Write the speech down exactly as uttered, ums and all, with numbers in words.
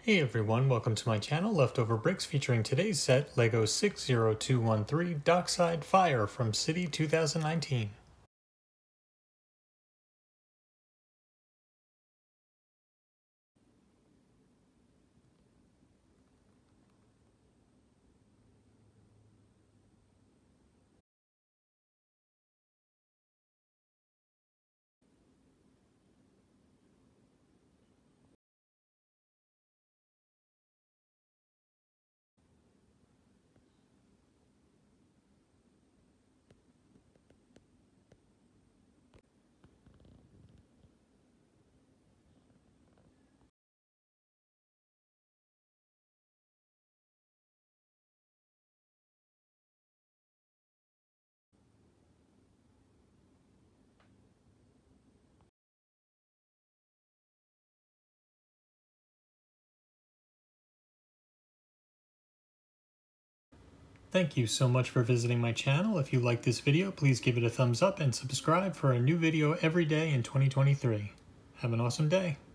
Hey everyone, welcome to my channel, LeftoverBricks, featuring today's set, LEGO six zero two one three Dockside Fire from City two thousand nineteen. Thank you so much for visiting my channel. If you like this video, please give it a thumbs up and subscribe for a new video every day in twenty twenty-three. Have an awesome day.